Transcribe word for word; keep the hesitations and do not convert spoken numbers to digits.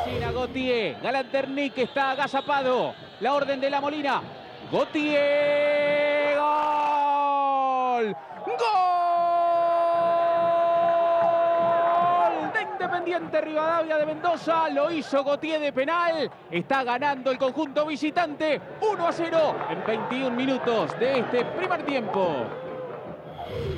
Cocina Gautier. Galanternic está agazapado. La orden de la Molina. Gautier. ¡Gol! ¡Gol! De Independiente Rivadavia de Mendoza. Lo hizo Gautier de penal. Está ganando el conjunto visitante. uno a cero en veintiún minutos de este primer tiempo.